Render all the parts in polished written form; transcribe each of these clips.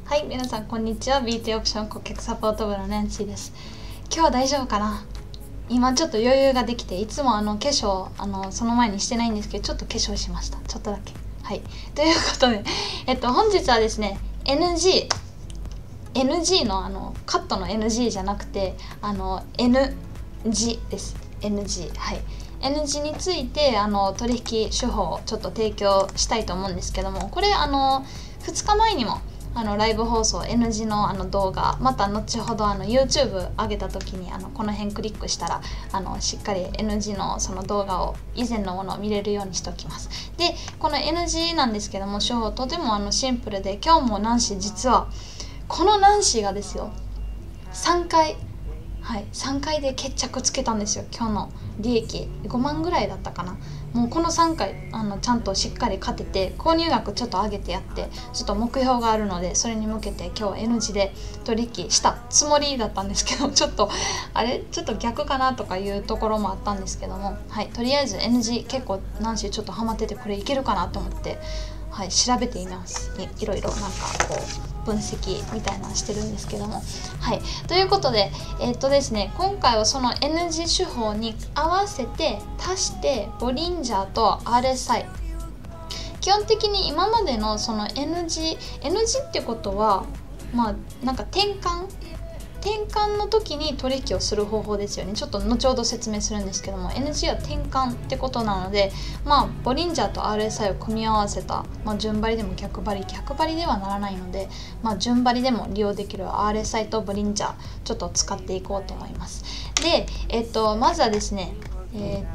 はい、皆さんこんにちは。ビューティーオプション顧客サポート部のナンシーです。今日は大丈夫かな。今ちょっと余裕ができて、いつも化粧その前にしてないんですけど、ちょっと化粧しました。ちょっとだけ。はい。ということで、本日はですね、NG のカットの NG じゃなくてNG です。 NG、 はい。 NG について取引手法をちょっと提供したいと思うんですけども、これ2日前にもライブ放送 NG の動画、また後ほどYouTube 上げた時にこの辺クリックしたらしっかり NG のその動画を以前のものを見れるようにしておきます。でこの NG なんですけども、手法とてもシンプルで、今日もナンシー、実はこのナンシーがですよ、3回で決着つけたんですよ。今日の利益5万ぐらいだったかな。もうこの3回ちゃんとしっかり勝てて、購入額ちょっと上げてやって、ちょっと目標があるので、それに向けて今日 N 字で取引したつもりだったんですけど、ちょっと逆かなとかいうところもあったんですけども、はい、とりあえず N 字結構ナンシーちょっとハマってて、これいけるかなと思って、はい、調べています。いろいろこう分析みたいなのしてるんですけども、はい、ということでですね、今回はその N 字手法に合わせて足してボリンジャーと RSI、 基本的に今までのその N 字ってことはなんか転換の時に取引をする方法ですよね。ちょっと後ほど説明するんですけども、 NG は転換ってことなので、ボリンジャーと RSI を組み合わせた、順張りでも逆張りではならないので、順張りでも利用できる RSI とボリンジャーちょっと使っていこうと思います。で、まずはですね、チャ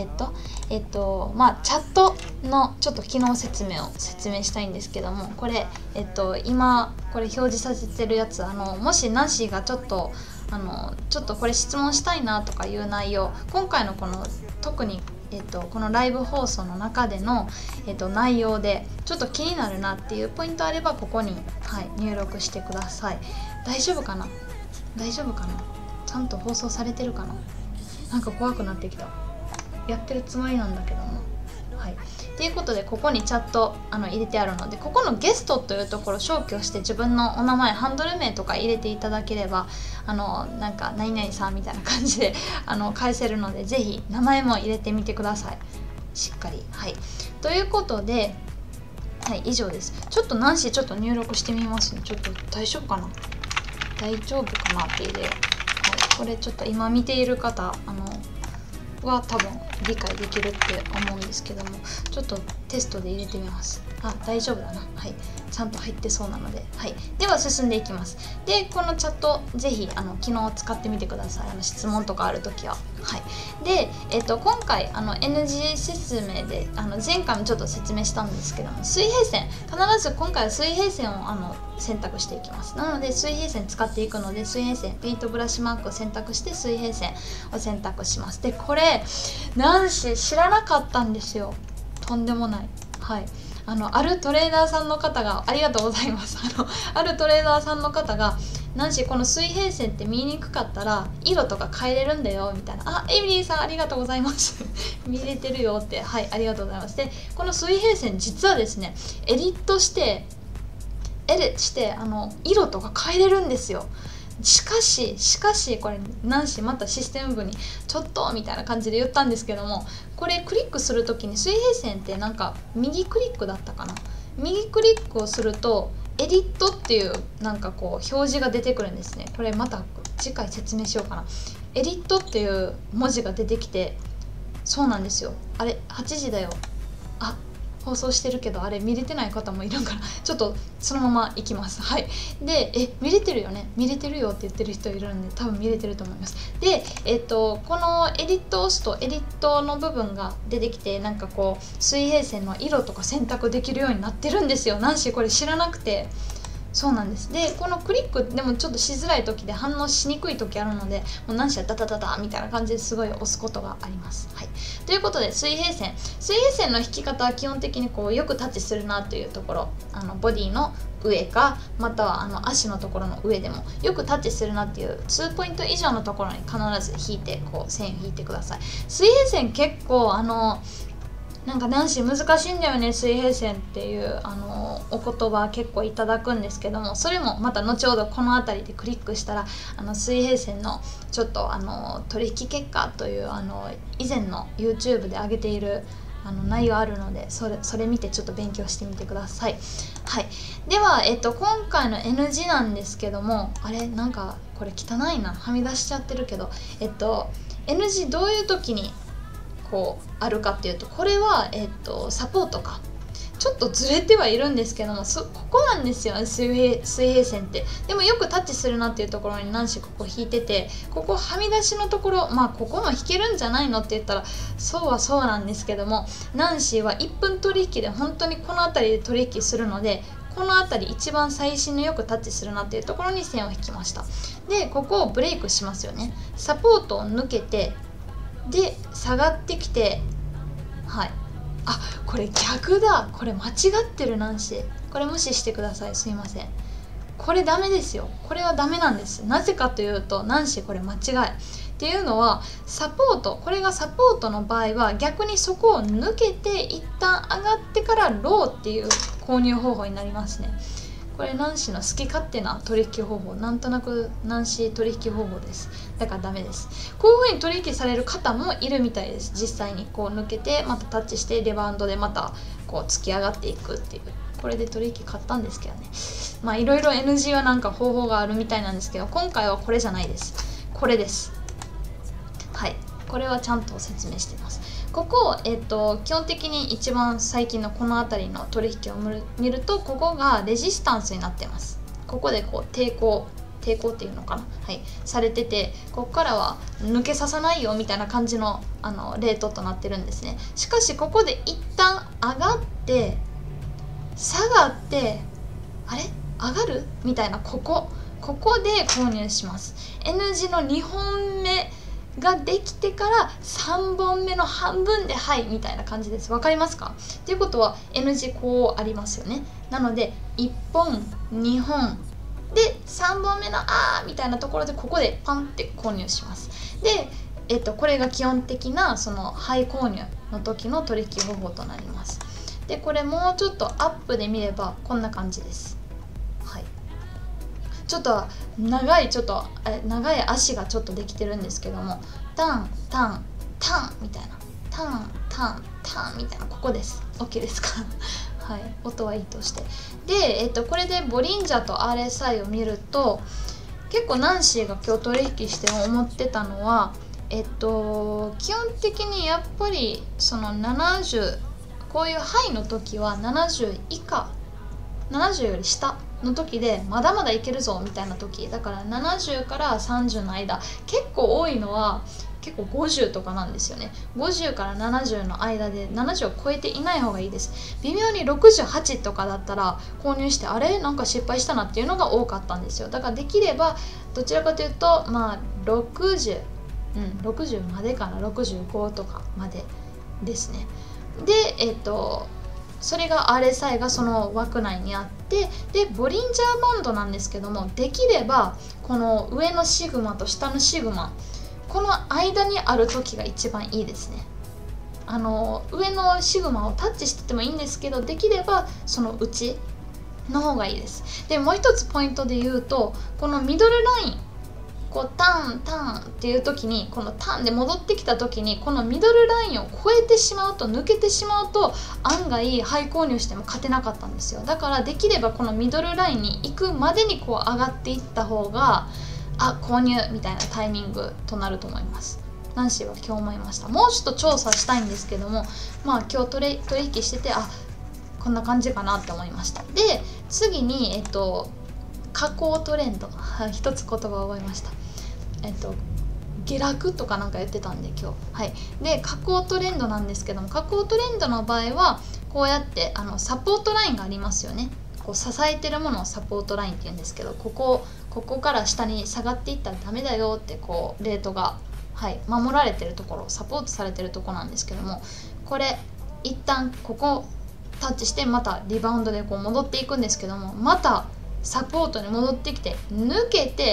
ットのちょっと機能説明したいんですけども、これ今これ表示させてるやつ、もしナンシーがちょっとこれ質問したいなとかいう内容、今回のこの特にこのライブ放送の中での、内容でちょっと気になるなっていうポイントあれば、ここに、入力してください。大丈夫かな。ちゃんと放送されてるかな。なんか怖くなってきた。やってるつもりなんだけども、はい。ということで、ここにチャット入れてあるので、ここのゲストというところを消去して、自分のお名前、ハンドル名とか入れていただければなんか何々さんみたいな感じで返せるので、ぜひ名前も入れてみてください、しっかり。はい。ということで、はい、以上です。ちょっとナンシーちょっと入力してみますね。ちょっと大丈夫かなっていうで、はい、これちょっと今見ている方は多分理解できるって思うんですけども、ちょっとテストで入れてみます。大丈夫だな。はい、ちゃんと入ってそうなので、はい、では進んでいきます。でこのチャットぜひ機能を使ってみてください。質問とかあるときは。はい。で、今回NG 説明で前回もちょっと説明したんですけども、水平線、必ず今回は水平線を選択していきます。なので水平線使っていくので、水平線ペイントブラシマークを選択して水平線を選択します。でこれナンシー知らなかったんですよ。とんでもない。はい。あるトレーダーさんの方が、ありがとうございます。あるトレーダーさんの方が、ナンシーこの水平線って見にくかったら色とか変えれるんだよみたいな。エミリーさんありがとうございます見れてるよって。はい、ありがとうございます。でこの水平線、実はですね、エディットして色とか変えれるんですよ。しかしこれナンシーまたシステム部にちょっとみたいな感じで言ったんですけども、これクリックするときに水平線ってなんか右クリックだったかな。右クリックをするとエディットっていうなんかこう表示が出てくるんですね。これまた次回説明しようかな。エディットっていう文字が出てきて、そうなんですよ。あれ8時だよ。放送してるけどあれ見れてない方もいるから、ちょっとそのままいきます。はい。で見れてるよね、見れてるよって言ってる人いるんで、多分見れてると思います。でこのエディットを押すとエディットの部分が出てきて、なんかこう水平線の色とか選択できるようになってるんですよ。ナンシーこれ知らなくて。そうなんです。でこのクリックでもちょっとしづらい時で反応しにくい時あるので、もう何しはダダダダみたいな感じですごい押すことがあります。はい。ということで、水平線の引き方は基本的にこうよくタッチするなというところ、ボディの上か、または足のところの上でもよくタッチするなっていう2ポイント以上のところに必ず引いて、こう線を引いてください。水平線結構なんかナンシー難しいんだよね水平線っていうお言葉結構いただくんですけども、それもまた後ほどこの辺りでクリックしたら水平線のちょっと取引結果という以前の YouTube で上げている内容あるので、それ見てちょっと勉強してみてください。はい、では、今回の NG なんですけども、あれなんかこれ汚いな、はみ出しちゃってるけど、NG どういう時にこうあるかっていうと、これは、サポートかちょっとずれてはいるんですけども、ここなんですよね、水平線って。でもよくタッチするなっていうところにナンシーここ引いてて、ここはみ出しのところ、まあここも引けるんじゃないのって言ったらそうはそうなんですけども、ナンシーは1分取引で本当にこの辺りで取引するので、この辺り一番最新のよくタッチするなっていうところに線を引きました。でここをブレイクしますよね。サポートを抜けて、で下がってきて、はい、あ、これ逆だ、これ間違ってるナンシー、これ無視してください、すいません。これダメですよ、これはダメなんです。なぜかというとナンシーこれ間違いっていうのは、サポート、これがサポートの場合は逆にそこを抜けて一旦上がってからローっていう購入方法になりますね。これナンシーの好き勝手な取引方法、なんとなくナンシー取引方法です。だからダメです。こういう風に取引される方もいるみたいです。実際にこう抜けてまたタッチしてレバウンドでまたこう突き上がっていくっていう、これで取引買ったんですけどね。まあいろいろ NG はなんか方法があるみたいなんですけど、今回はこれじゃないです。これです。はい、これはちゃんと説明しています。ここ、基本的に一番最近のこの辺りの取引を見ると、ここがレジスタンスになってます。ここでこう抵抗っていうのかな、はい、されてて、ここからは抜けささないよみたいな感じのレートとなってるんですね。しかしここで一旦上がって下がって、あれ上がるみたいな、ここで購入します。 N 字の2本目ができてから3本目の半分ではいみたいな感じです。わかりますか？っていうことは N 字こうありますよね。なので1本2本で3本目のみたいなところで、ここでパンって購入します。で、これが基本的なそのハイ購入の時の取引方法となります。でこれもうちょっとアップで見ればこんな感じです。はい、ちょっと長い足がちょっとできてるんですけども、タンタンタンみたいな、タンタンタンみたいな、ここです。 OK ですか？はい、音はいいとして。で、これでボリンジャーと RSI を見ると、結構ナンシーが今日取引して思ってたのは、基本的にやっぱりその70、こういうハイの時は70以下、70より下の時でまだまだいけるぞみたいな時だから、70から30の間、結構多いのは結構50とかなんですよね。50から70の間で、70を超えていない方がいいです。微妙に68とかだったら購入して、あれなんか失敗したなっていうのが多かったんですよ。だからできればどちらかというとまあ60までかな、65とかまでですね。でそれが RSI がその枠内にあって、でボリンジャーバンドなんですけども、できればこの上のシグマと下のシグマ、この間にある時が一番いいですね。上のシグマをタッチしててもいいんですけど、できればその内の方がいいです。でもう一つポイントで言うと、このミドルライン、こうタンタンっていう時に、このタンで戻ってきた時に、このミドルラインを超えてしまうと、抜けてしまうと案外ハイ購入しても勝てなかったんですよ。だからできればこのミドルラインに行くまでにこう上がっていった方が、購入みたいなタイミングとなると思います。ナンシーは今日思いました。もうちょっと調査したいんですけども、まあ今日取引してて、こんな感じかなって思いました。で次に下降トレンド、一つ言葉を覚えました。下落とかなんか言ってたんで今日、はい、で下降トレンドなんですけども、下降トレンドの場合はこうやってサポートラインがありますよね。こう支えてるものをサポートラインって言うんですけど、ここから下に下がっていったらダメだよって、こうレートが、はい、守られてるところ、サポートされてるところなんですけども、これ一旦ここタッチしてまたリバウンドでこう戻っていくんですけども、またサポートに戻ってきて抜けて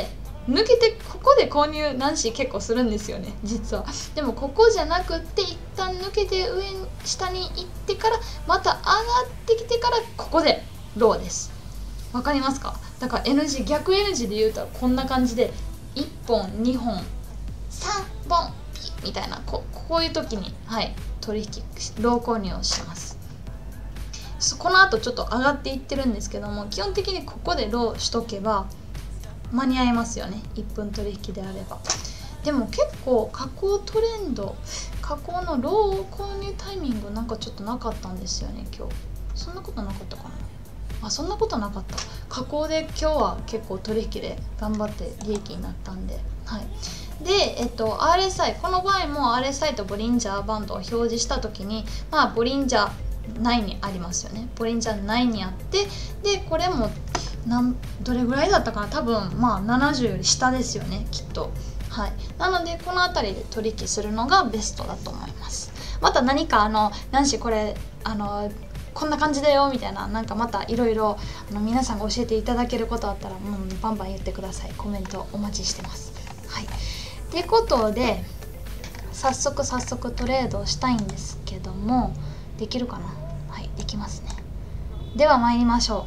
抜けてここで購入ナンシー結構するんですよね実は。でもここじゃなくって一旦抜けて下に行ってからまた上がってきてからここでローです。わかりますか？だから N 字逆 N 字で言うとこんな感じで1本2本3本みたいなこういう時に取引ロー購入をします。この後ちょっと上がっていってるんですけども、基本的にここでローしとけば間に合いますよね、1分取引であれば。でも結構下降トレンド、下降のロー購入タイミングなんかちょっとなかったんですよね今日。そんなことなかったかな。そんなことなかった。下降で今日は結構取引で頑張って利益になったんで。で、RSI、この場合も RSI とボリンジャーバンドを表示した時にボリンジャー9にありますよね。ボリンジャー9にあって、でこれもどれぐらいだったかな、多分70より下ですよねきっと。なのでこの辺りで取引するのがベストだと思います。また何かナンシーこれこんな感じだよみたいな、なんかまたいろいろ皆さんが教えていただけることあったらバンバン言ってください。コメントお待ちしてます。ということで早速トレードをしたいんですけども、できるかな。できますね。では参りましょ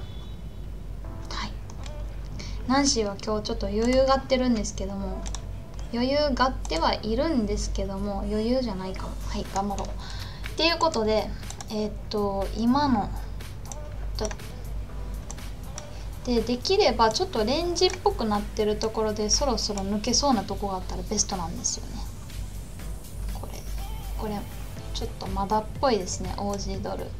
う。ナンシーは今日ちょっと余裕がってるんですけども、余裕がってはいるんですけども余裕じゃないかも。頑張ろう。っていうことで今のできればちょっとレンジっぽくなってるところでそろそろ抜けそうなとこがあったらベストなんですよね。これちょっとまだっぽいですね。 OG ドル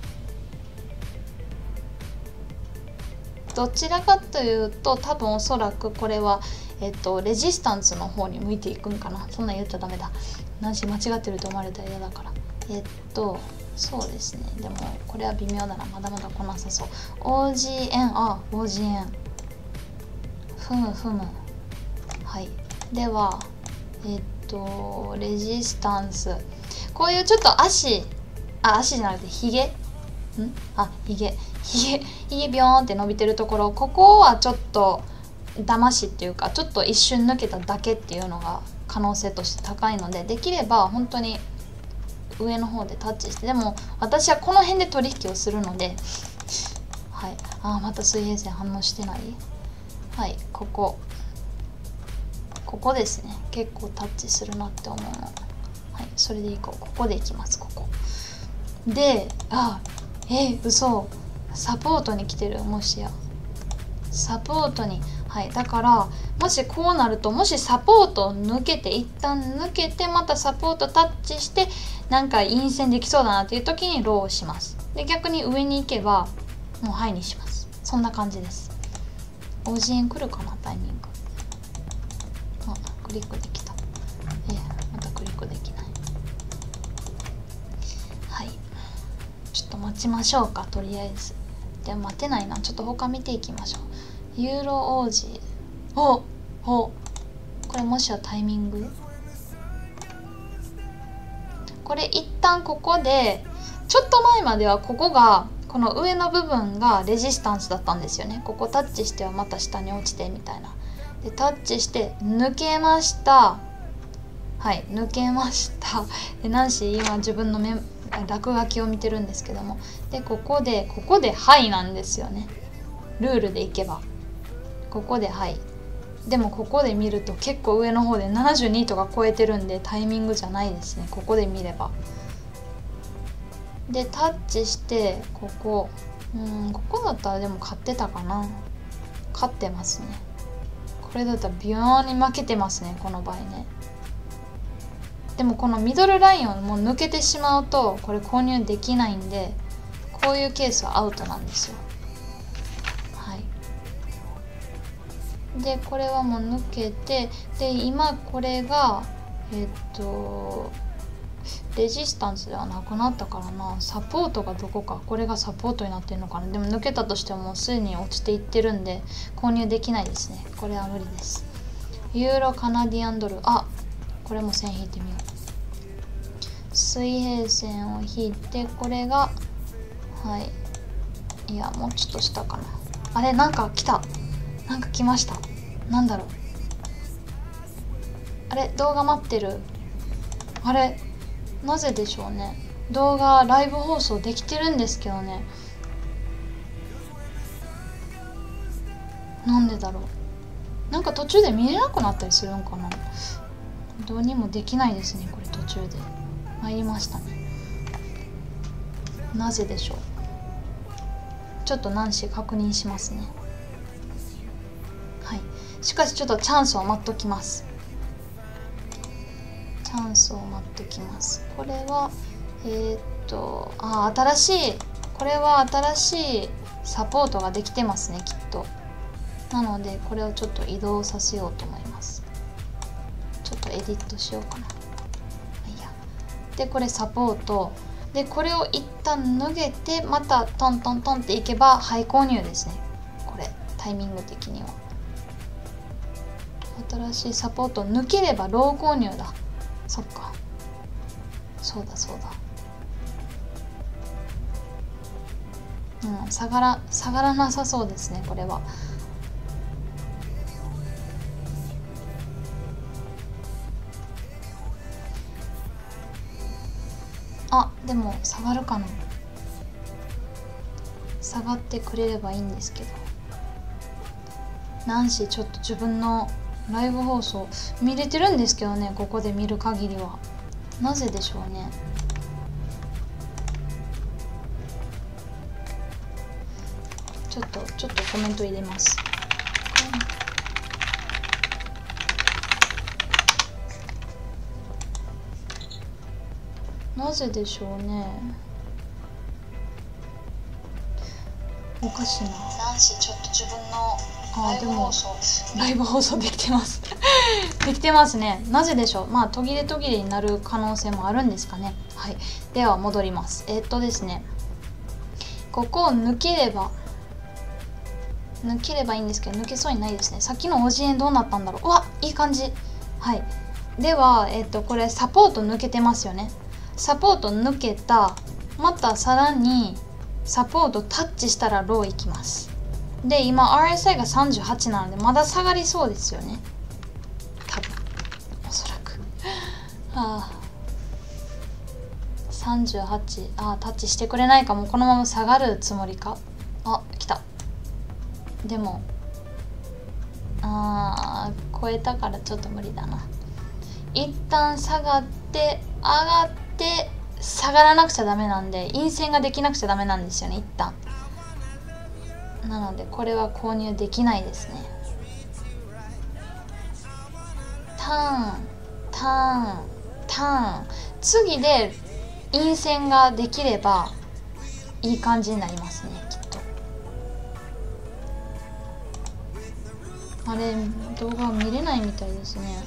どちらかというと多分おそらくこれはレジスタンスの方に向いていくんかな。そんなん言っちゃダメだ。何し間違ってると思われたら嫌だから。そうですね。でもこれは微妙だな。まだまだ来なさそう。 OG 円OG 円ふむではレジスタンス、こういうちょっと足じゃなくてひげビヨーンって伸びてるところ、ここはちょっと騙しっていうかちょっと一瞬抜けただけっていうのが可能性として高いので、できれば本当に上の方でタッチして、でも私はこの辺で取引をするのでまた水平線反応してない。ここですね。結構タッチするなって思うの。それでいこう。ここでいきます。ここで嘘、サポートに来てる。もしやサポートにだからもしこうなると、もしサポートを抜けて一旦抜けてまたサポートタッチしてなんか陰線できそうだなっていう時にローをします。で逆に上に行けばもうにします。そんな感じです。OG 円来るかな、タイミング。クリックできた。またクリックできない。ちょっと待ちましょうか、とりあえず。でも待てないな。ちょっと他見ていきましょう。ユーロ OG。これもしやタイミング、これ一旦ここでちょっと前まではここがこの上の部分がレジスタンスだったんですよね。ここタッチしてはまた下に落ちてみたいな。でタッチして抜けました。抜けました。でナンシー今自分の落書きを見てるんですけども、でここでなんですよね。ルールでいけばここででもここで見ると結構上の方で72とか超えてるんでタイミングじゃないですね。ここで見れば。でタッチしてここだったらでも買ってたかな。買ってますね。これだったら微妙に負けてますね、この場合ね。でもこのミドルラインをもう抜けてしまうとこれ購入できないんで、こういうケースはアウトなんですよ。でこれはもう抜けて、で今これがレジスタンスではなくなったからな。サポートがどこか、これがサポートになってるのかな。でも抜けたとしてももうすでに落ちていってるんで購入できないですね。これは無理です。ユーロカナディアンドル、これも線引いてみよう。水平線を引いて、これがいやもうちょっと下かな。なんか来た。なんか来ました。なんだろう。 あれ動画待ってる。あれなぜでしょうね。動画ライブ放送できてるんですけどね、なんでだろう。なんか途中で見れなくなったりするんかな。どうにもできないですねこれ。途中で参りましたね。なぜでしょう。ちょっとナンシー確認しますね。はい、しかしちょっとチャンスを待っときます。チャンスを待っときます。これは新しい、これは新しいサポートができてますねきっと。なのでこれをちょっと移動させようと思います。ちょっとエディットしようかな。いいや。でこれサポートで、これを一旦脱げてまたトントントンっていけば廃購入ですね。これタイミング的には新しいサポートを抜ければロー購入だ。そっか、そうだそうだ。下がらなさそうですねこれは。あ、でも下がるかな。下がってくれればいいんですけど。ナンシーちょっと自分のライブ放送見れてるんですけどね、ここで見る限りは。なぜでしょうね。ちょっとコメント入れます。なぜでしょうね。おかしいな。ナンシーちょっと自分のライブ放送できてますできてますね。なぜでしょう。まあ途切れになる可能性もあるんですかね。はい、では戻ります。ですね、ここを抜ければいいんですけど、抜けそうにないですね。さっきのオジエンどうなったんだろう。うわ、いい感じ。はい、ではこれサポート抜けてますよね。サポート抜けた、またさらにサポートタッチしたらローいきます。で今 RSI が38なのでまだ下がりそうですよね多分、おそらく38、タッチしてくれないかも。このまま下がるつもりか。来た。でも超えたからちょっと無理だな。一旦下がって上がって下がらなくちゃダメなんで、陰線ができなくちゃダメなんですよね一旦。なのでこれは購入できないですね。ターン次で陰線ができればいい感じになりますねきっと。あれ動画見れないみたいですね。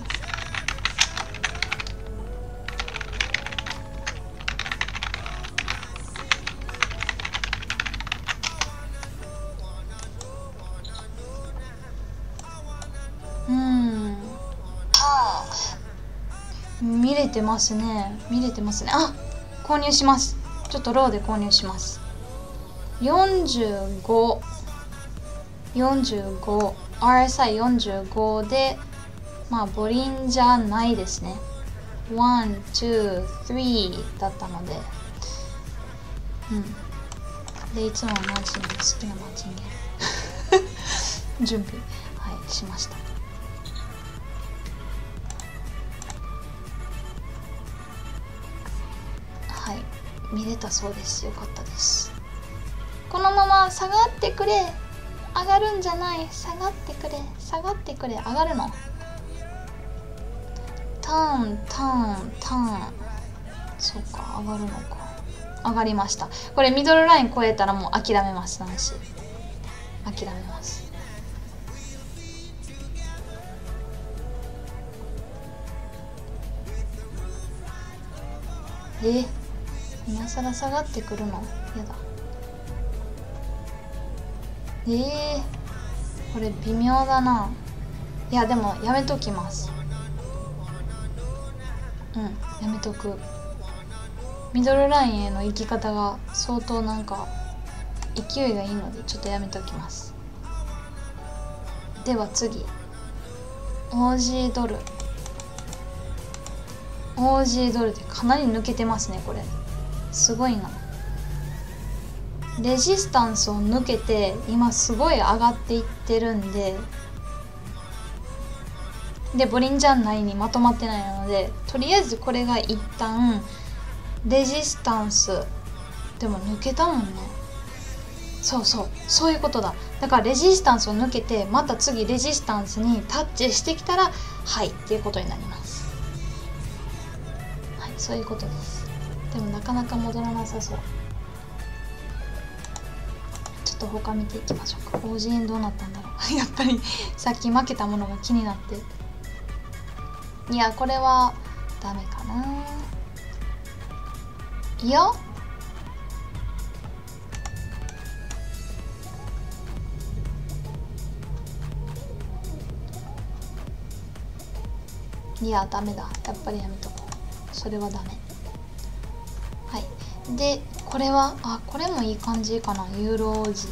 見れてますね。購入します。ちょっとローで購入します。45 RSI45 でまあボリンじゃないですね。1、2、3だったので、でいつもマーチング、好きなマーチング準備しました。見れたそうです。よかったです。このまま下がってくれ、上がるんじゃない、下がってくれ、上がるの。ターン、そうか、上がるのか。上がりました。これミドルライン超えたらもう諦めます。男子諦めます。今更下がってくるのやだ。これ微妙だな。いやでもやめときます。やめとく。ミドルラインへの行き方が相当なんか勢いがいいのでちょっとやめときます。では次 OG ドル OG ドルでかなり抜けてますね。これすごいな。レジスタンスを抜けて今すごい上がっていってるんで、ボリンジャー内にまとまってないので、とりあえずこれが一旦レジスタンスでも抜けたもんね。そういうことだ。だからレジスタンスを抜けてまた次レジスタンスにタッチしてきたらはいっていうことになります。はい、そういうことです。でもなかなか戻らなさそう。ちょっと他見ていきましょうか。OG 円どうなったんだろうやっぱりさっき負けたものが気になって、いやこれはダメかな。いやダメだ。やっぱりやめとこう。それはダメ。はい。でこれはこれもいい感じかな。ユーロ王子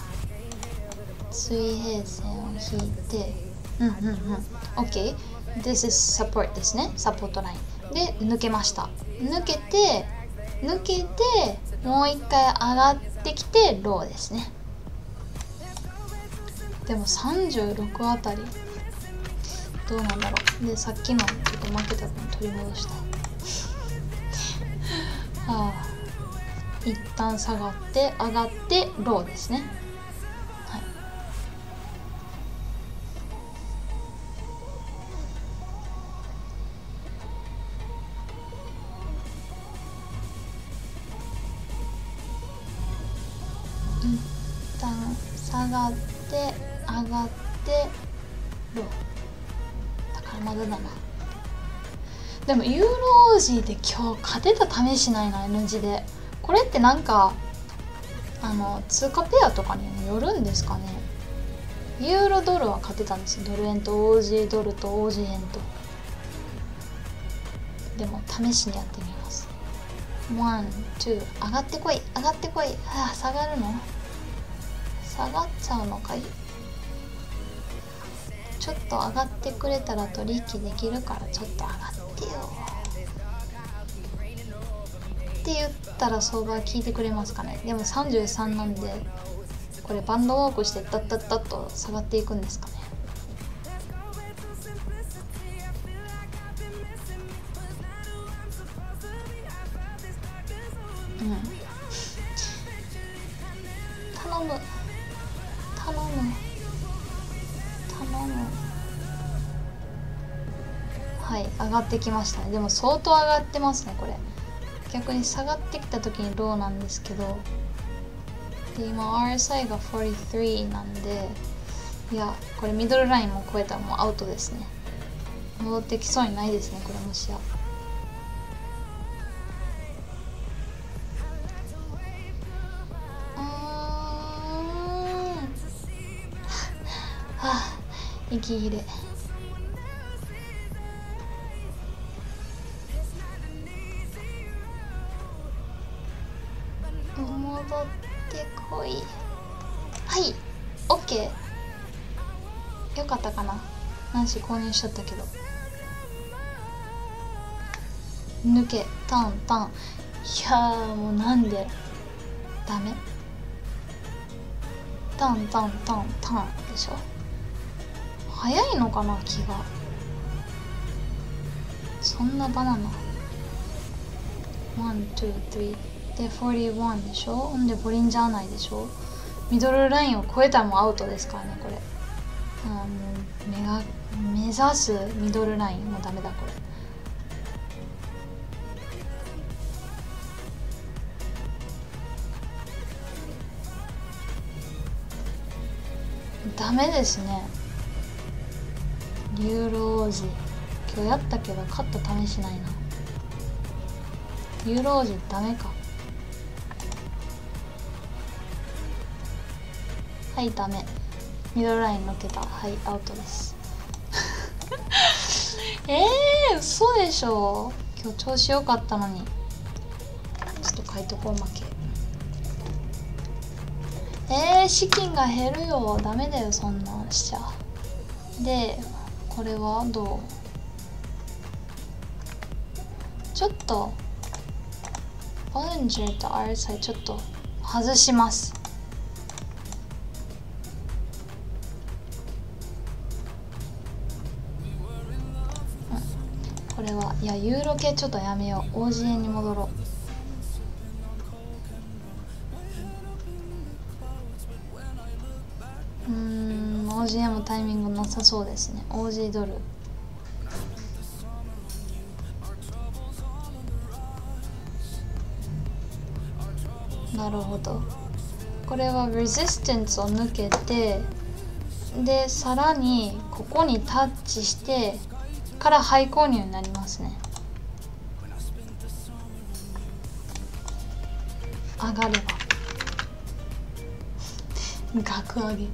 水平線を引いてOK。 This is support ですね。サポートラインで抜けました。抜けてもう一回上がってきてローですね。でも36あたりどうなんだろう。でさっきのちょっと負けた分取り戻した一旦下がって上がってローですね。はい。一旦下がって上がってローだからまだだな。でもユーロ王子で今日勝てた試しないな。 N 字でこれってなんか通貨ペアとかにもよるんですかね。ユーロドルは勝てたんですよ。ドル円と OG ドルと OG 円と。でも試しにやってみます。ワン、ツー、上がってこい上がってこい。下がるの？下がっちゃうのかい。ちょっと上がってくれたら取引できるからちょっと上がってよって言ったら相場は聞いてくれますかね。でも33なんでこれバンドウォークしてダッダッダッと下がっていくんですかね。頼むはい、上がってきましたね。でも相当上がってますね。これ逆に下がってきた時にローなんですけど、で今 RSI が43なんで、いやこれミドルラインも超えたらもうアウトですね。戻ってきそうにないですね。これもしや息切れ。戻ってこい。はい OK。 よかったかな。ナンシー購入しちゃったけど抜けタン。いやーもうなんでダメ。タンでしょ。早いのかな気が。そんなバナナ1、2、3で41でしょ。ほんでボリンジャー内でしょ。ミドルラインを超えたらもうアウトですからね。これもう目指すミドルラインもうダメだこれ。ダメですね。ユーロ王子今日やったけど勝った試しないな。ユーロ王子ダメか。はいダメ。ミドルライン抜けた。はいアウトです嘘でしょ。今日調子良かったのに。ちょっと書いとこう負け。資金が減るよ。ダメだよそんなんしちゃ。でこれはどう。 ちょっとボリンジャーと RSI ちょっと外します。これはいやユーロ系ちょっとやめよう。 OG 円に戻ろう。OG 円もタイミングなさそうですね。 OG ドルなるほど。これはレジスタンスを抜けて、でさらにここにタッチしてからハイ購入になりますね。上がれば額上げ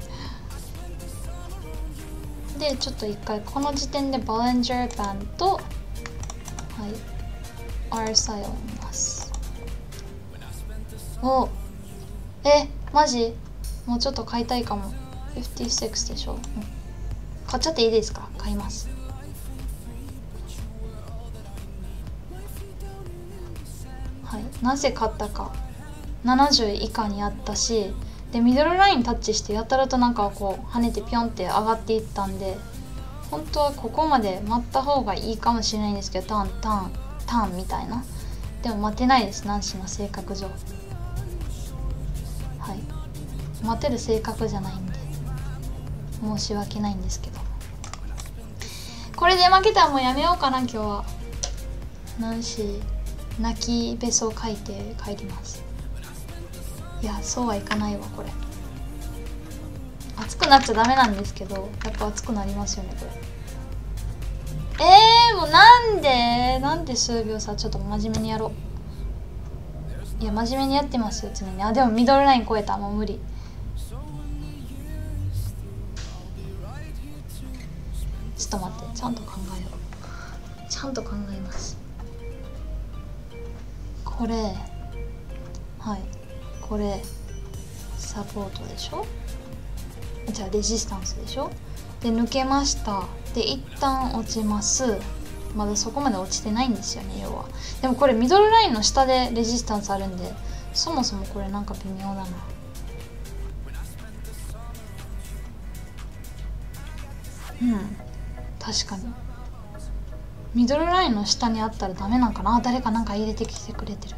で、ちょっと一回この時点でボリンジャーバンドと、はい、RSI を見ます。おマジもうちょっと買いたいかも。56でしょ、買っちゃっていいですか？買います。はい、なぜ買ったか、70以下にあったし、でミドルラインタッチしてやたらとなんかこう跳ねてピョンって上がっていったんで、本当はここまで待った方がいいかもしれないんですけど、ターンみたいな。でも待てないです、ナンシーの性格上。はい、待てる性格じゃないんで申し訳ないんですけど、これで負けたらもうやめようかな今日は。ナンシー泣きべそを書いて帰ります。いやそうはいかないわ。これ熱くなっちゃダメなんですけど、やっぱ熱くなりますよねこれ。もうなんで数秒差。ちょっと真面目にやろう。いや真面目にやってますよ常に。でもミドルライン超えた、もう無理。ちょっと待って、ちゃんと考えよう。ちゃんと考えます。これはいこれサポートでしょ、じゃあレジスタンスでしょ。で抜けました。で一旦落ちます。まだそこまで落ちてないんですよね要は。でもこれミドルラインの下でレジスタンスあるんで、そもそもこれなんか微妙だな。確かにミドルラインの下にあったらダメなんかな。誰かなんか入れてきてくれてる。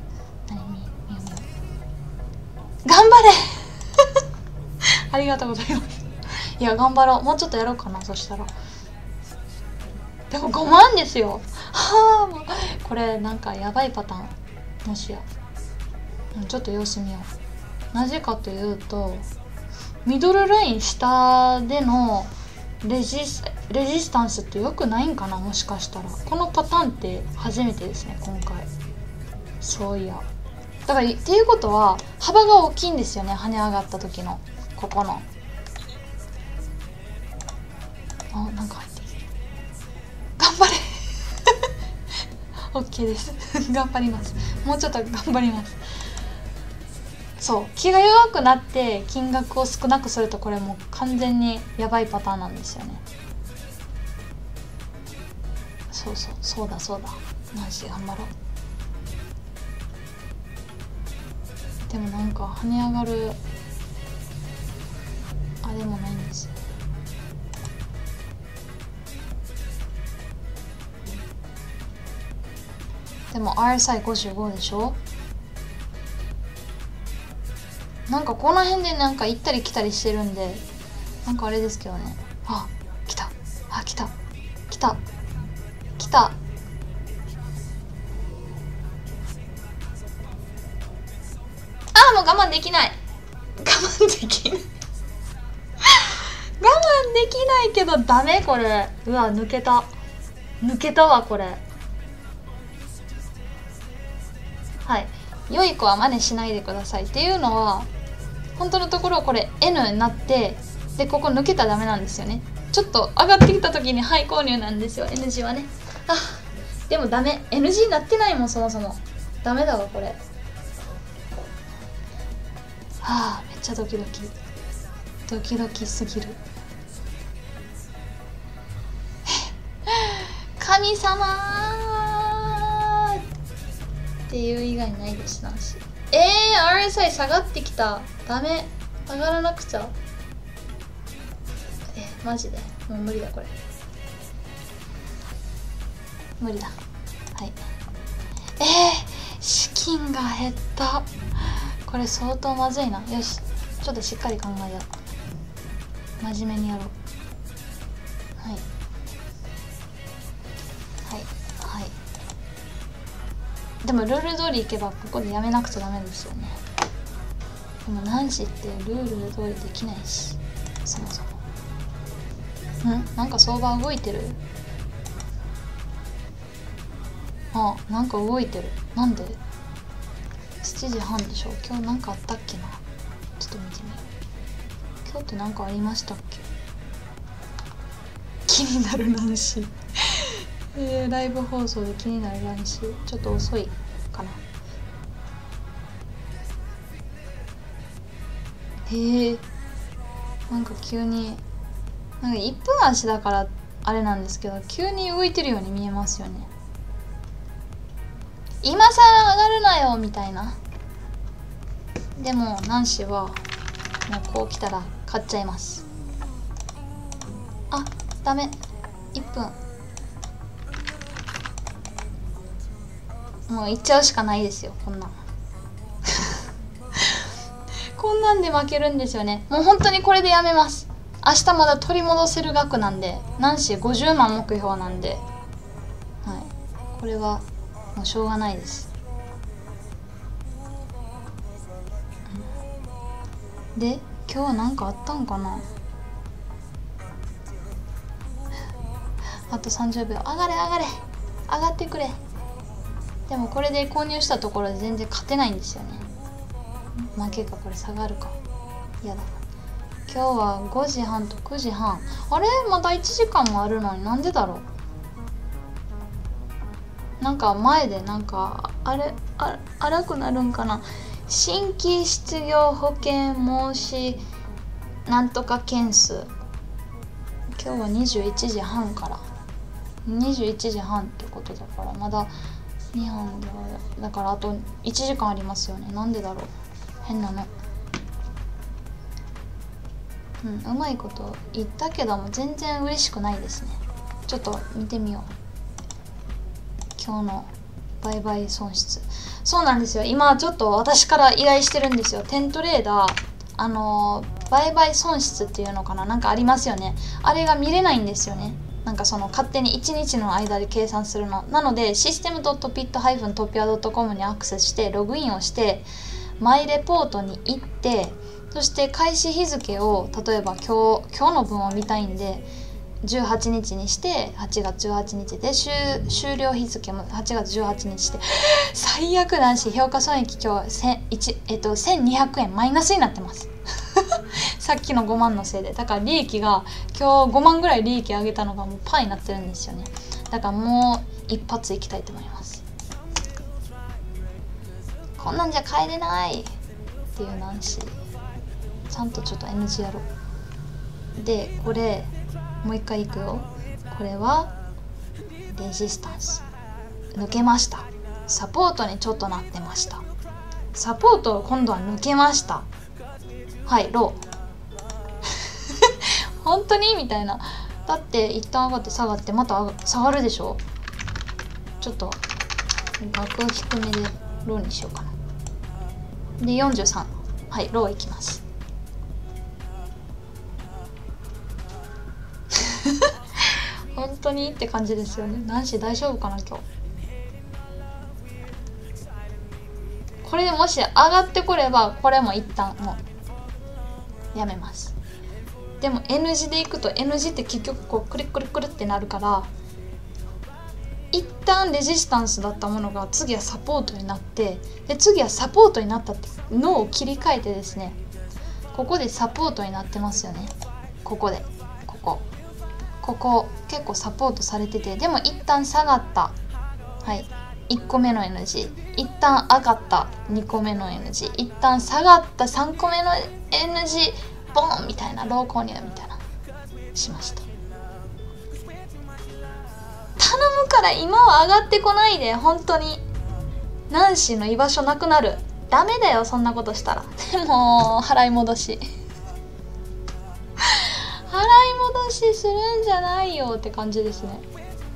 頑張れありがとうございます。いや頑張ろう。もうちょっとやろうかな。そしたらでも5万ですよ。はあもうこれなんかやばいパターン。もしやちょっと様子見よう。なぜかというとミドルライン下でのレジスタンスって良くないんかな。もしかしたらこのパターンって初めてですね今回。そういやだからっていうことは幅が大きいんですよね。跳ね上がった時のここのなんか入ってる。頑張れOK です頑張ります。もうちょっと頑張ります。そう気が弱くなって金額を少なくするとこれもう完全にやばいパターンなんですよね。そうだマジ頑張ろう。でもなんか跳ね上がるあれもないんですよ。でも RSI55 でしょ。なんかこの辺でなんか行ったり来たりしてるんで、なんかあれですけどね。来たもう我慢できない我慢できないけどダメこれ。うわ抜けたわこれ。はい良い子は真似しないでくださいっていうのは本当のところこれ N になって、でここ抜けたらダメなんですよね。ちょっと上がってきた時にハイ購入なんですよ N 字はね。でもダメ N 字になってないもんそもそも。ダメだわこれ。めっちゃドキドキすぎる神様っていう以外ないですなし。RSI 下がってきた。ダメ、上がらなくちゃ。マジでもう無理だこれ、無理だ。はい。資金が減った。これ相当まずいな。よし、ちょっとしっかり考えよう。真面目にやろう。はいはいはい。でもルール通りいけばここでやめなくちゃダメですよね。でもナンシーってルール通りできないし、そもそも。なんか相場動いてる。なんか動いてる。なんで？7時半でしょ。今日なんかあったっけな。ちょっと見てみよう。今日ってなんかありましたっけ。気になるナンシーライブ放送で気になるナンシー、ちょっと遅いかな。なんか急になんか1分足だからあれなんですけど、急に動いてるように見えますよね。今さら上がるなよみたいな。でもナンシーはもうこう来たら買っちゃいます。ダメ、1分もう行っちゃうしかないですよ。こんなんこんなんで負けるんですよね。もう本当にこれでやめます。明日まだ取り戻せる額なんで、ナンシー50万目標なんで、はい、これはもうしょうがないです。で、今日は何かあったんかな。あと30秒。上がれ上がれ、上がってくれ。でもこれで購入したところで全然勝てないんですよね。負けか、これ下がるか。嫌だ。今日は5時半と9時半。あれ、まだ1時間もあるのになんでだろう。なんか前でなんか荒くなるんかな。新規失業保険申しなんとか件数。今日は21時半から21時半ってことだから、まだ2本ではだからあと1時間ありますよね。なんでだろう、変なの。うまいこと言ったけども全然嬉しくないですね。ちょっと見てみよう、今日の売買損失。そうなんですよ、今ちょっと私から依頼してるんですよ。テントレーダー売買損失っていうのかな、なんかありますよね。あれが見れないんですよね。なんかその勝手に1日の間で計算するのなので、システム .pit-topia.com にアクセスしてログインをしてマイレポートに行って、そして開始日付を例えば今日の分を見たいんで18日にして8月18日で終了日付も8月18日して最悪だし、評価損益今日1200円マイナスになってますさっきの5万のせいで。だから利益が今日5万ぐらい利益上げたのがもうパーになってるんですよね。だからもう一発いきたいと思います。こんなんじゃ帰れないっていうナンシー、ちゃんとちょっと NG やろう。でこれもう一回いくよ。これはレジスタンス抜けました。サポートにちょっとなってました。サポートを今度は抜けました。はい、ロー本当にみたいな。だって一旦上がって下がってまた下がるでしょ。ちょっと額低めでローにしようかな。で43、はい、ローいきます本当にって感じですよね。ナンシー大丈夫かな今日。これでもし上がってこればこれも一旦もうやめます。でも N 字でいくと N 字って結局こうクリックリクリってなるから、一旦レジスタンスだったものが次はサポートになって、で次はサポートになったって脳を切り替えてですね、ここでサポートになってますよね。ここでここ結構サポートされてて、でも一旦下がった、はい、1個目の N 字、一旦上がった2個目の N 字、一旦下がった3個目の N 字、ボンみたいな、ロー購入みたいなしました。頼むから今は上がってこないで、本当にナンシーの居場所なくなる。ダメだよそんなことしたら。でも払い戻し払い戻しするんじゃないよって感じですね。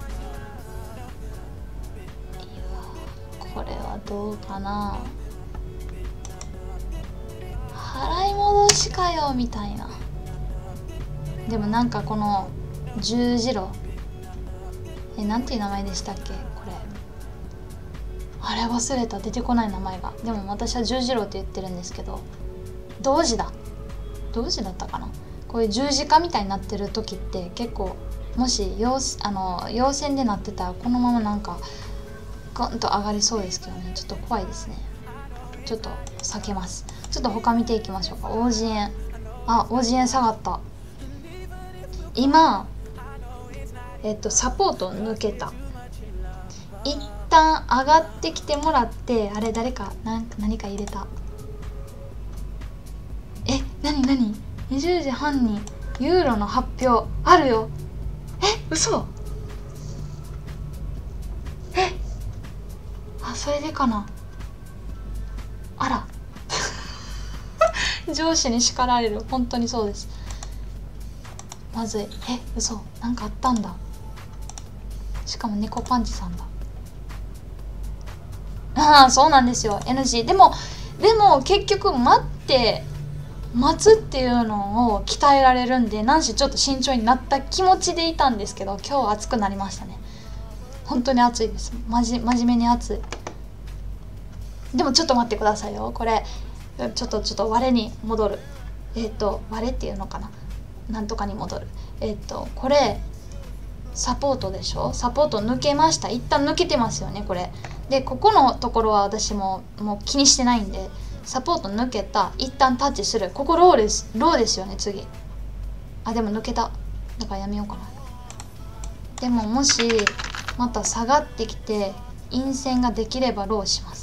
これはどうかな。払い戻しかよみたいな。でもなんかこの十字路、なんていう名前でしたっけこれ。あれ忘れた、出てこない名前が。でも私は十字路って言ってるんですけど、同時だったかな。こういう十字架みたいになってる時って結構、もし陽線でなってたらこのままなんかゴンと上がりそうですけどね。ちょっと怖いですね。ちょっと避けます。ちょっと他見ていきましょうか。王子円、王子円下がった。今サポート抜けた。一旦上がってきてもらって、あれ誰か何か入れた。何20時半にユーロの発表あるよ。嘘。それでかな。あら上司に叱られる。本当にそうです。まずい。嘘、なんかあったんだ。しかも猫パンチさんだ。そうなんですよ。 NG。 でも結局待つっていうのを鍛えられるんで、なんしちょっと慎重になった気持ちでいたんですけど、今日は暑くなりましたね。本当に暑いです。真面目に暑い。でもちょっと待ってくださいよ。これちょっと我に戻る。我っていうのかな、なんとかに戻る。これサポートでしょ。サポート抜けました。一旦抜けてますよねこれで。ここのところは私もう気にしてないんで、サポート抜けた。一旦タッチする。ここローですよね次。でも抜けた。だからやめようかな。でももしまた下がってきて陰線ができればローします。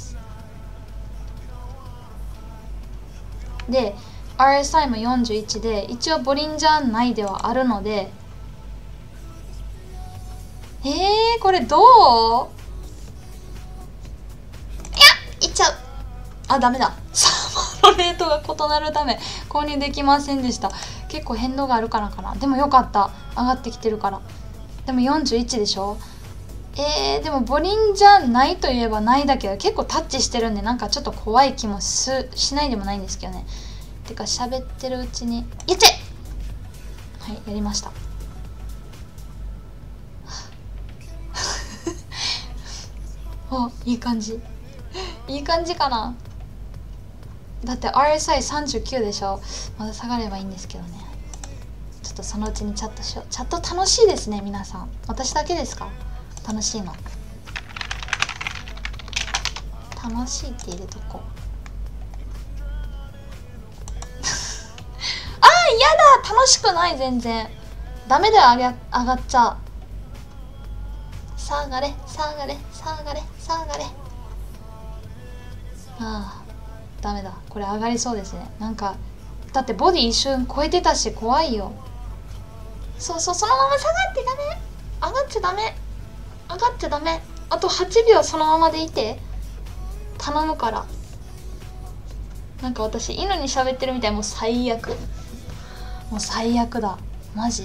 で RSI も41で、一応ボリンジャー内ではあるので、これどう？いっちゃう。ダメだ。サマのレートが異なるため購入できませんでした。結構変動があるからかな。でもよかった、上がってきてるから。でも41でしょ。でもボリンジャーないといえばないだけど、結構タッチしてるんでなんかちょっと怖い気もしないでもないんですけどね。てか喋ってるうちにやっちゃえ。やりましたいい感じかな。だって RSI39 でしょ。まだ下がればいいんですけどね。ちょっとそのうちにチャットしよう。チャット楽しいですね皆さん。私だけですか？楽しいの。楽しいって入れとこう。やだ、楽しくない。全然ダメだよ。上がっちゃう。下がれ。ダメだ。これ上がりそうですね。なんかだってボディ一瞬超えてたし怖いよ。そのまま下がってダメ。上がっちゃダメ。あと8秒そのままでいて頼むから。なんか私犬に喋ってるみたい。もう最悪だマジ。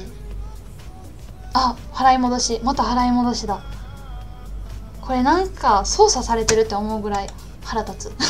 払い戻し。また払い戻しだ。これなんか操作されてるって思うぐらい腹立つ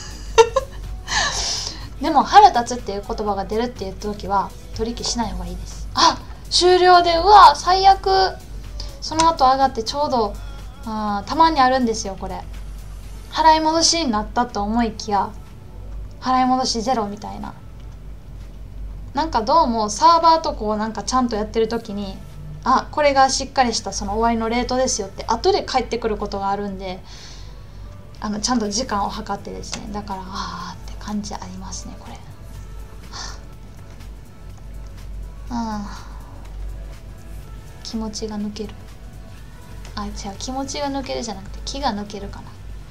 でも腹立つっていう言葉が出るっていう時は取引しない方がいいです。終了で、最悪。その後上がってちょうどたまにあるんですよこれ。払い戻しになったと思いきや払い戻しゼロみたいな。なんかどうもサーバーとこうなんかちゃんとやってる時にこれがしっかりしたその終わりのレートですよって後で返ってくることがあるんで、ちゃんと時間を計ってですね。だからって感じありますねこれ。気持ちが抜ける。違う、気持ちが抜けるじゃなくて気が抜けるか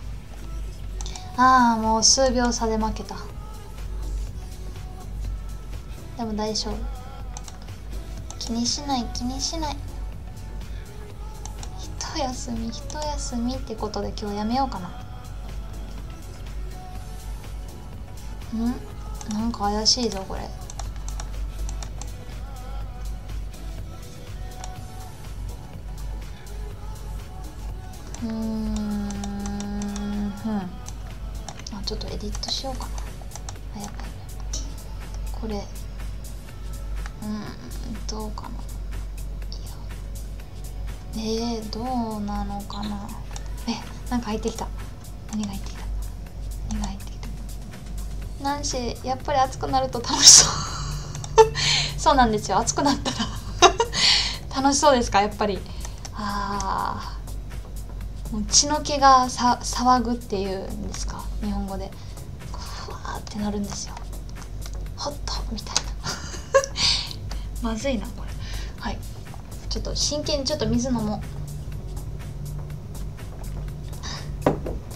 な。もう数秒差で負けた。でも大丈夫。気にしない。一休みってことで今日やめようかな。 なんか怪しいぞこれ。ちょっとエディットしようかな。やばい。これどうかな。いやどうなのかな。なんか入ってきた。何が入ってきた。なんしやっぱり暑くなると楽しそうそうなんですよ。暑くなったら楽しそうですかやっぱり。もう血の気が騒ぐっていうんですか、日本語で。ふわーってなるんですよ。ホットみたいなまずいなこれ。はい、ちょっと真剣にちょっと水飲もう。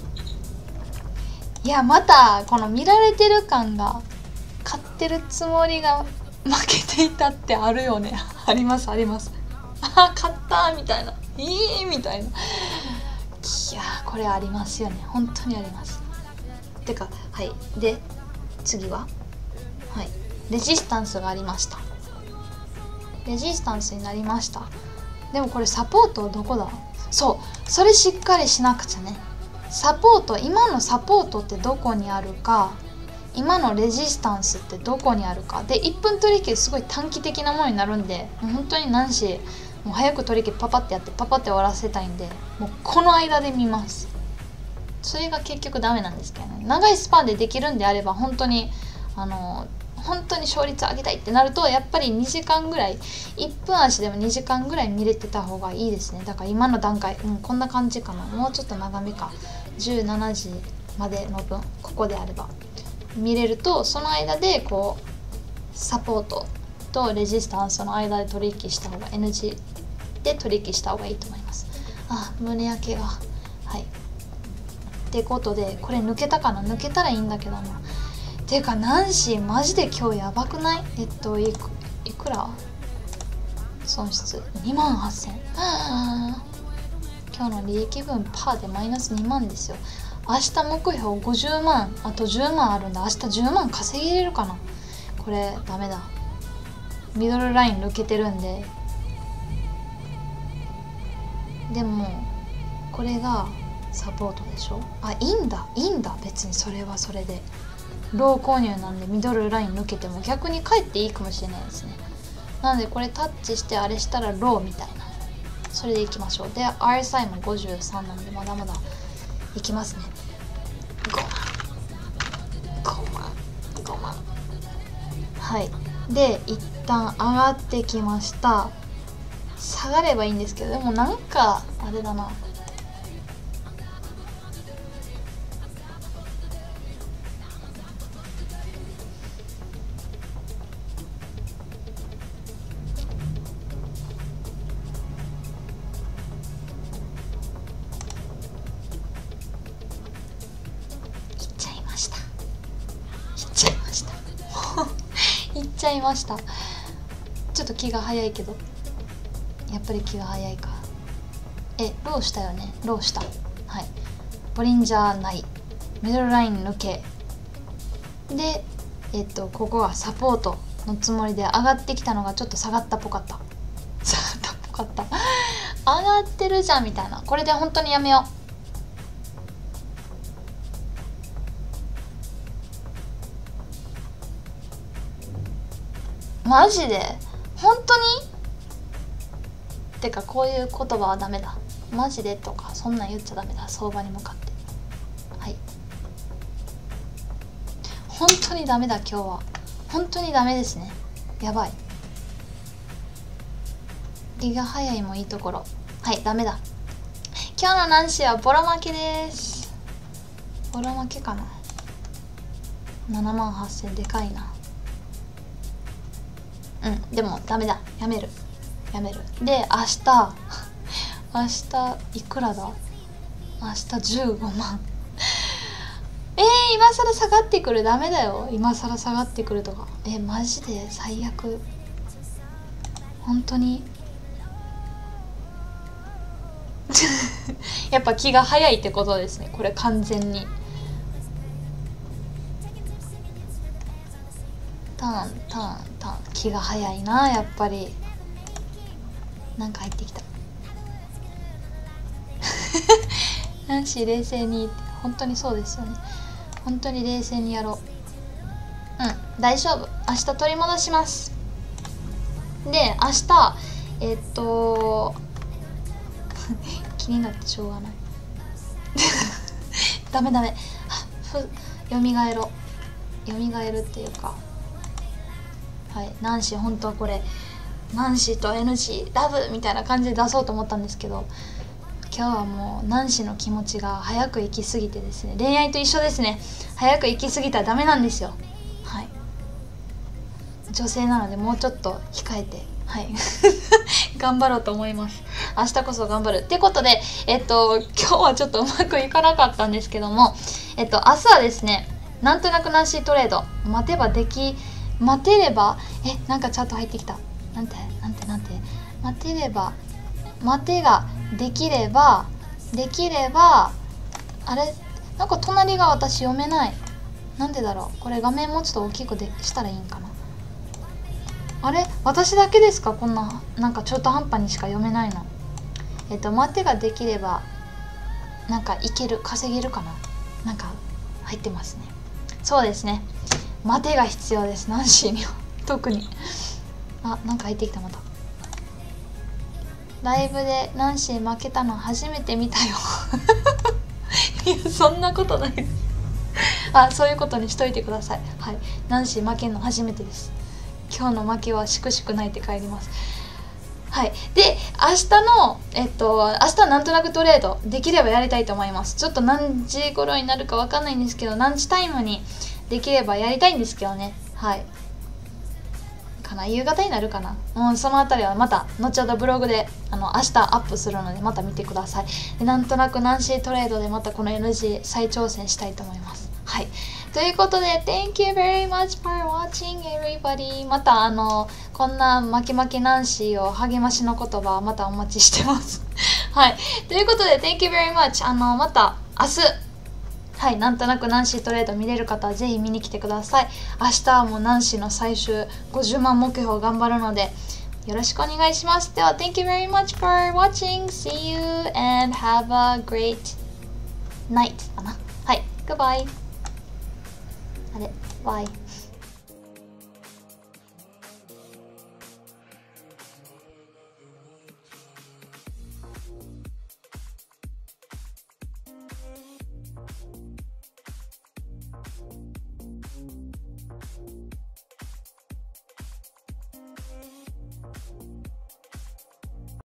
いやまたこの見られてる感が、勝ってるつもりが負けていたってあるよねあります。勝ったみたいな、みたいな。いやこれありますよね、本当にあります。てかで次はレジスタンスがありました。レジスタンスになりました。でもこれサポートどこだ。それしっかりしなくちゃね。今のサポートってどこにあるか、今のレジスタンスってどこにあるかで、1分取引すごい短期的なものになるんで、もう本当に何しもう早く取引パパってやってパパって終わらせたいんで、もうこの間で見ます。それが結局ダメなんですけどね。長いスパンでできるんであれば本当に本当に勝率上げたいってなると、やっぱり2時間ぐらい、1分足でも2時間ぐらい見れてた方がいいですね。だから今の段階、こんな感じかな。もうちょっと長めか、17時までの分ここであれば見れると、その間でこうサポートとレジスタンスの間で取引した方が N 字で取引した方がいいと思います。胸焼けが。ってことで、これ抜けたかな。抜けたらいいんだけどな。ていうかナンシーマジで今日やばくない？いくら損失28,000。今日の利益分パーでマイナス2万ですよ。明日目標50万、あと10万あるんで、明日10万稼げれるかな。これダメだ、ミドルライン抜けてるんで。でもこれがサポートでしょ。いいんだ別にそれはそれでロー購入なんで、ミドルライン抜けても逆に帰っていいかもしれないですね。なのでこれタッチしてあれしたらローみたいな、それでいきましょう。で RSI も53なんでまだまだいきますね。5万。で一旦上がってきました。下がればいいんですけど、でもなんかあれだな。いっちゃいました。ちょっと気が早いけど、やっぱり気が早いか。ローしたよね。ローした。ボリンジャーない、ミドルライン抜けで、ここはサポートのつもりで上がってきたのがちょっと下がったっぽかった上がってるじゃんみたいな。これで本当にやめよう。マジで本当に。てかこういう言葉はダメだ。マジでとかそんなん言っちゃダメだ、相場に向かって。本当にダメだ。今日は本当にダメですね。やばい。気が早いもいいところ。ダメだ。今日のナンシーはボロ負けです。ボロ負けかな。78,000でかいな。でもダメだ。やめる。で明日いくらだ。明日15万。今更下がってくる。ダメだよ、今更下がってくるとか。マジで最悪。本当にやっぱ気が早いってことですね、これ完全に。 ターンターンターン。気が早いなやっぱり。なんか入ってきた。ナンシー冷静に。本当にそうですよね。本当に冷静にやろう。うん、大丈夫。明日取り戻します。で明日気になってしょうがない。ダメダメ。よみがえろう。よみがえるっていうか、はい、ナンシー本当はこれナンシーと NG ラブみたいな感じで出そうと思ったんですけど、今日はもうナンシーの気持ちが早く行き過ぎてですね、恋愛と一緒ですね。早く行き過ぎたらダメなんですよ。はい、女性なのでもうちょっと控えて、はい頑張ろうと思います。明日こそ頑張るってことで、今日はちょっとうまくいかなかったんですけども、明日はですね、なんとなくナンシートレード、待てれば、なんかチャット入ってきた。なんて待てれば、待てができれば、あれ、なんか隣が私読めない。なんでだろう。これ画面もうちょっと大きくしたらいいんかな。あれ、私だけですか、こんななんか中途半端にしか読めないの。待てができればなんかいける、稼げるかな。なんか入ってますね。そうですね、待てが必要です、ナンシーには。特になんか入ってきた。またライブでナンシー負けたの初めて見たよ。いやそんなことない。そういうことにしといてください。はい、ナンシー負けるの初めてです。今日の負けはしくしく泣いて帰ります。はい、で明日の明日なんとなくトレードできればやりたいと思います。ちょっと何時頃になるかわかんないんですけど、何時タイムにできればやりたいんですけどね。はい、夕方になるかな。そのあたりはまた後ほどブログで明日アップするのでまた見てください。でなんとなくナンシートレードでまたこの NG 再挑戦したいと思います。はい、ということで Thank you very much for watching everybody。 またこんなマキマキナンシーを励ましの言葉またお待ちしてます。はい、ということで Thank you very much。 また明日、はい、なんとなくナンシートレード見れる方はぜひ見に来てください。明日はもうナンシーの最終50万目標頑張るのでよろしくお願いします。では Thank you very much for watching. See you and have a great night かな。はい、Goodbye。あれ、Bye。